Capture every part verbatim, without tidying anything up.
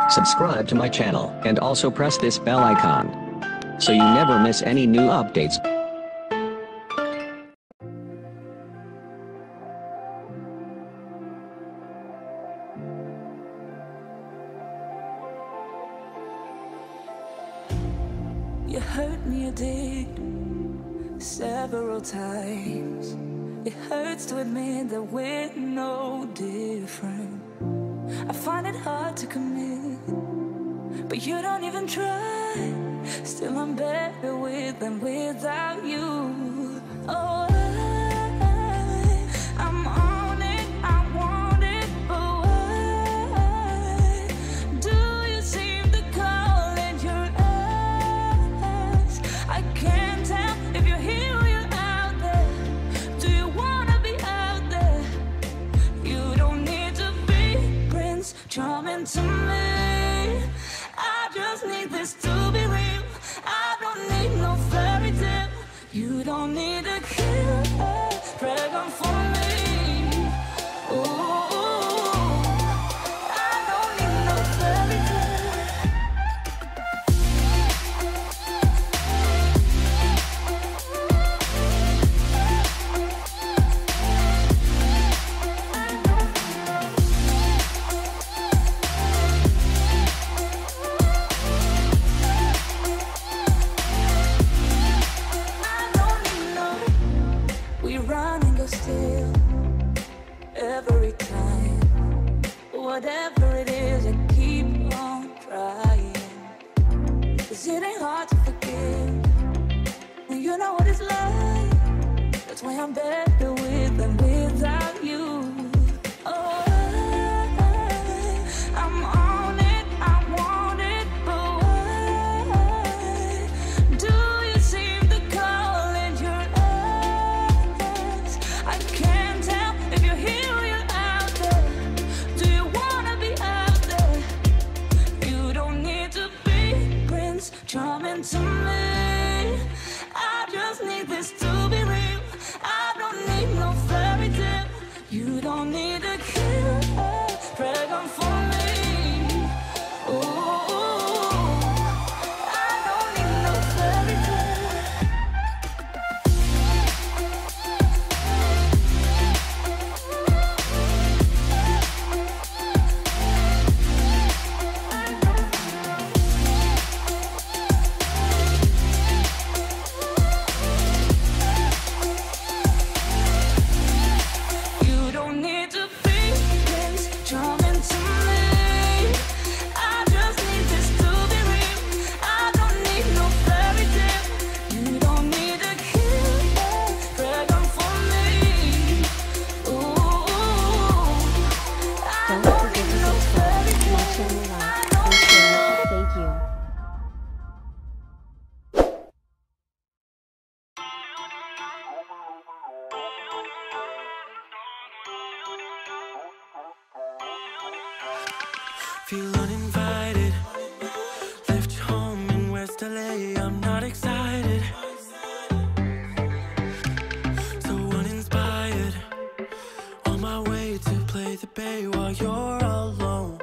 Subscribe to my channel and also press this bell icon so you never miss any new updates. You hurt me, you did, several times. It hurts to admit that we're no different. I find it hard to commit, but you don't even try. Still I'm better with than without you. Oh, I, I'm on it, I want it, but why do you seem to call it your eyes? I can't tell if you're here or you're out there. Do you wanna be out there? You don't need to be Prince Charming to me. I just need this to be real. I don't need no fairy tale. You don't need a killer dragon for me. Ooh, I don't need no fairy still every time. Whatever it is, I keep on trying. Cause it ain't hard to forgive when you know what it's like. That's why I'm better with than without you. Oh, I, I'm on it, I want it, but why do you seem to call it your eyes? I can't tell if you're here or you're out there. Do you wanna be out there? You don't need to be Prince Charming to me. I just need this to be real. I don't need no fairy tale. You don't need a killer dragon for me. Ooh, I don't need no fairy tale. You don't need to be Prince Charming to me. I just need this to be real. I don't need no fairy tale. You don't need a killer dragon for me. Ooh, I Don't don't forget need to no subscribe fairy to my tale. channel, like, and share. Thank you. Feel uninvited. Left your home in West L A. I'm not excited. So uninspired. On my way to play the bay while you're alone.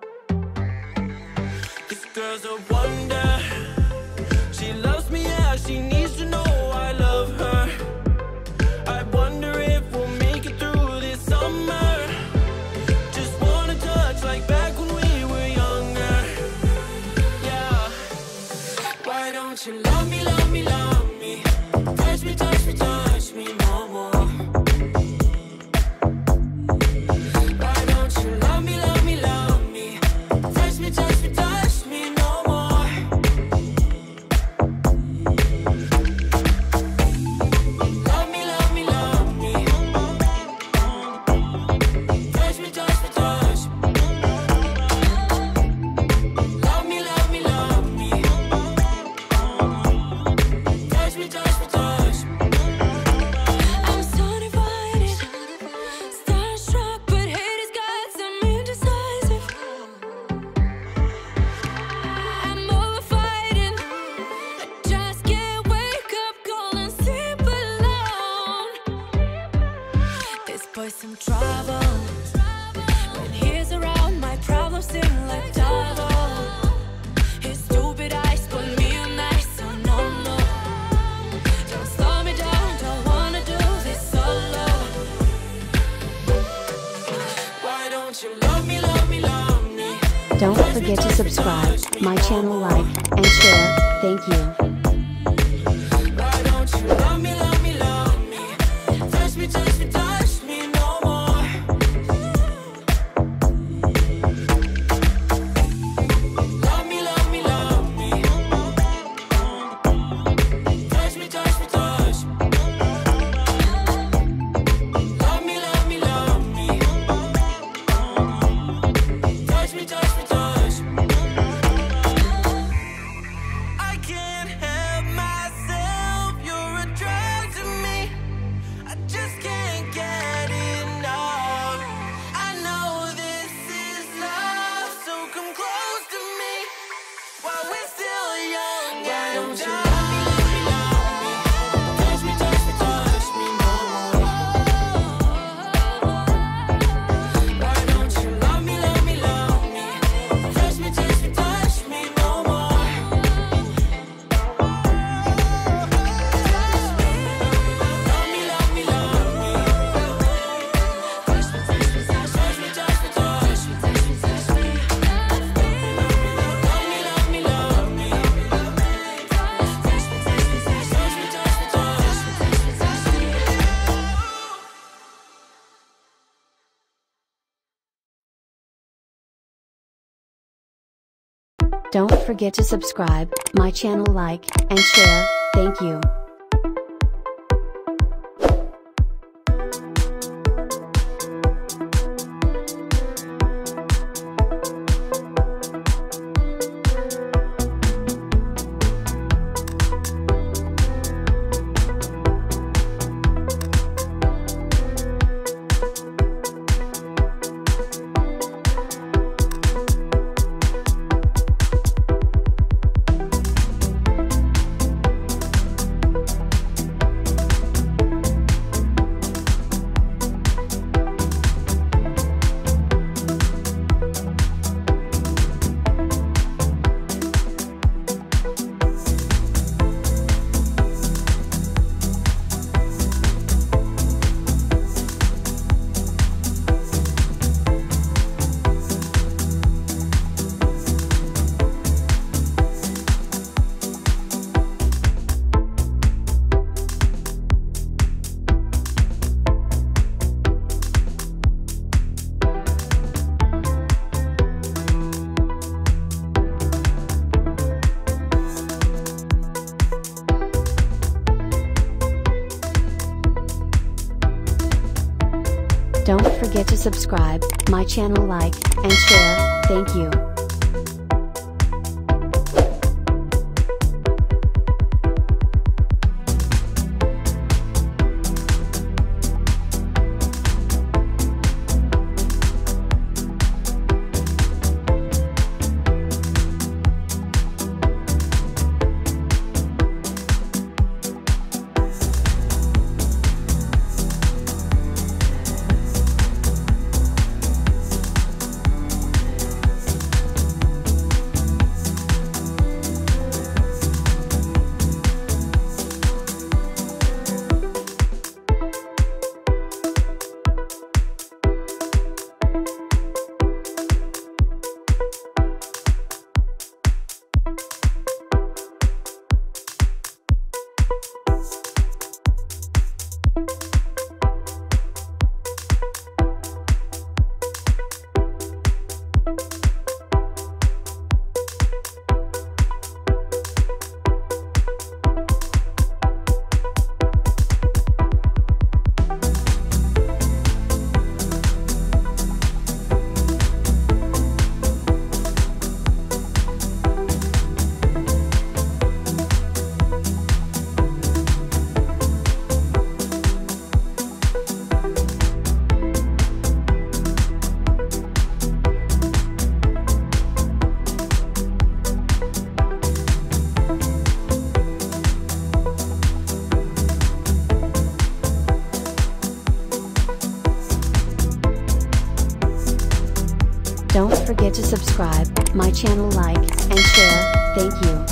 This girl's a wonder. She loves me, yeah. She needs to know I love her. I wonder if we'll make it through this summer. Just wanna touch like back when we were younger. Yeah. Why don't you love me, love me, love me? Touch me, touch me, touch me no more. Why don't you love me, love me, love me? Touch me, touch me, touch me no more. Love me, love me, love me. Touch me, touch me, touch me. Love me, love me, love me. don't you love me, love me, love me? Don't forget to subscribe my channel, like and share. Thank you. Why don't you love me, love me, love me? Touch me, touch me, touch me no more. Love me, love me, love me. Touch me, touch me, touch me. Love me, love me, love me. Touch me, touch me, touch me. I can't help myself, you're a drug to me. I just can't get enough. I know this is love, so come close to me while we're still young. Why don't you love me, love me, love me? Touch me, touch me, touch me no more. Why don't you love me, love me, love me? Touch me, touch me, touch me no more. Love me, love me, love me. Touch me, touch me, touch me, touch me, touch me, touch me, touch me. Love me, love me, love me. Touch me, touch me, touch me, touch me, touch me, touch me, touch me. Don't forget to subscribe my channel, like and share. Thank you. Don't forget to subscribe my channel, like and share. Thank you. Don't forget to subscribe my channel, like and share. Thank you.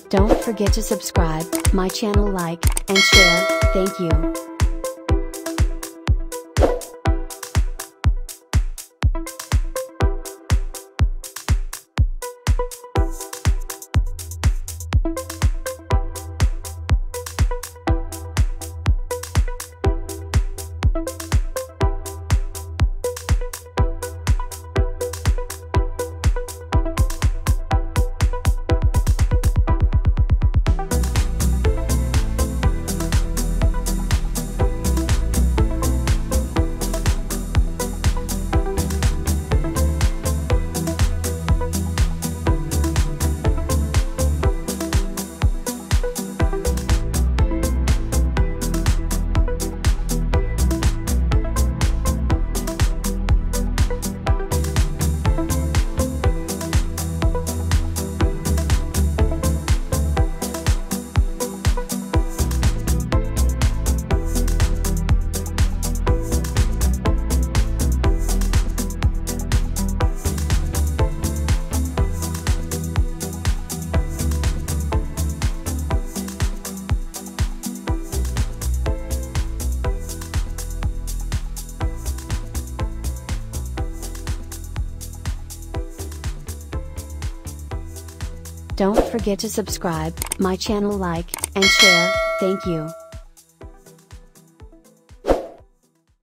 Don't forget to subscribe my channel, like and share. Thank you. Don't forget to subscribe my channel, like and share. Thank you.